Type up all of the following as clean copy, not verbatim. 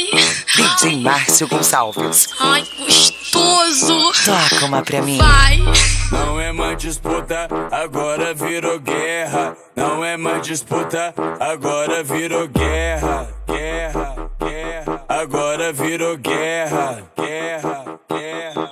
DJ Márcio Gonçalves. Ai, gostoso. Toca uma pra mim. Vai. Não é mais disputa, agora virou guerra. Não é mais disputa, agora virou guerra. Guerra, guerra. Agora virou guerra. Guerra, guerra.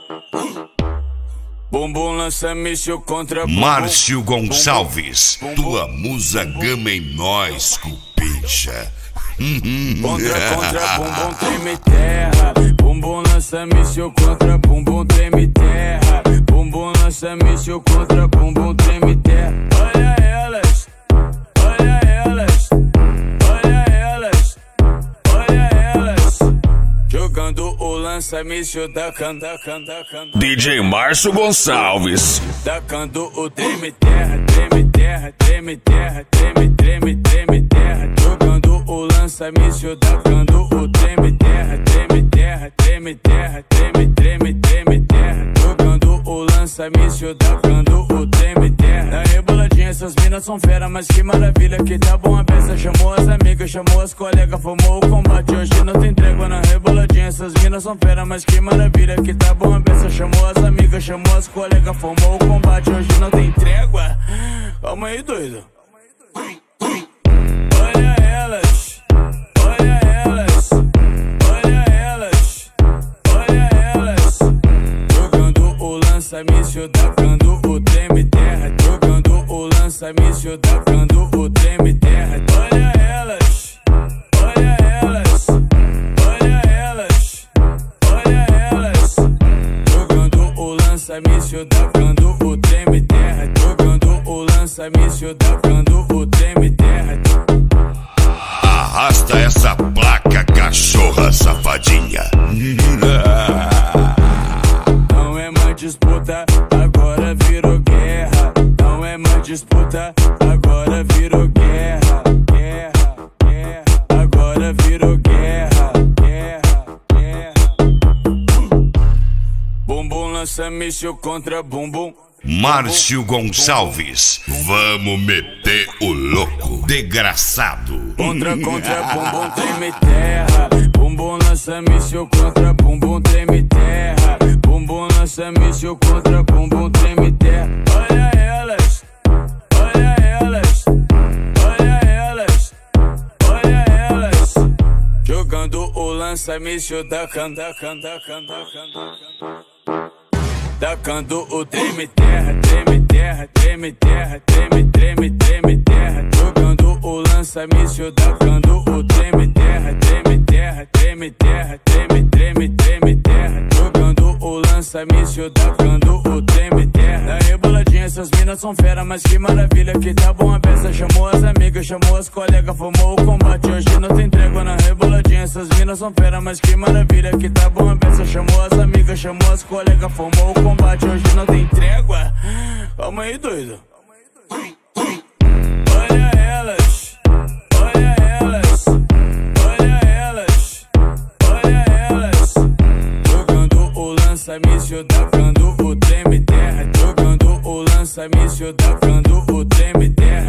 Bumbum lança míssil contra bumbum. Márcio Gonçalves, tua musa gama em nós, cupincha. Contra bumbum treme terra. Bumbum lança míssil contra bumbum treme terra. Bumbum lança míssil contra bumbum treme terra. Olha elas, olha elas, olha elas, olha elas. Jogando o lança-míssil da canta. DJ Márcio Gonçalves. Tacando o treme terra, treme terra, treme terra, treme, treme, treme terra. Jogando o lança-míssil, tacando o treme terra, treme terra, treme terra, treme, treme, treme terra. Jogando o lança-míssil, tacando o treme terra. Na reboladinha essas minas são fera, mas que maravilha que tá bom a peça. Chamou as amigas, chamou as colegas, formou o combate. Hoje não tem trégua na reboladinha, essas minas são fera, mas que maravilha que tá bom a peça. Chamou as amigas, chamou as colegas, formou o combate. Hoje não tem trégua. Calma aí, doido. Olha elas, olha elas, olha elas, olha elas. Jogando o lança-míssil, tacando o treme terra. Jogando o lança-míssil, tacando o treme terra. Olha elas, olha elas, olha elas, olha elas. Jogando o lança-míssil, tacando o treme terra. Jogando o lança-míssil, tacando o treme terra. Arrasta essa placa, cachorra safadinha. Não é mais disputa, agora virou guerra. Não é mais disputa, agora virou guerra. Guerra, guerra. Agora virou guerra. Guerra, guerra. Bumbum lança míssil contra bumbum. Márcio Gonçalves, vamos meter o louco, desgraçado. Contra bumbum treme terra. Bumbum lança míssil contra bumbum treme terra. Bumbum lança míssil contra bumbum treme terra. Olha elas, olha elas, olha elas, olha elas. Jogando o lança-míssil da canta. Tacando o treme terra, treme terra, treme terra, treme, treme, treme terra. Jogando o lança-míssil, tacando o treme terra, treme terra, treme terra, treme, treme, treme terra. Jogando o lança-míssil, tacando o treme terra. Na reboladinha essas minas são fera, mas que maravilha que tá bom a peça. Chamou as amigas, chamou as colegas, formou o combate. Hoje não tem trégua na reboladinha essas minas são fera, mas que maravilha que tá bom a peça. Chamou as amigas, chamou as colegas, formou o combate. Hoje não tem trégua. Calma aí, doido. Olha elas, olha elas, olha elas, olha elas. Jogando o lança-míssil, tacando o treme terra. Jogando o lança-míssil, tacando o treme terra.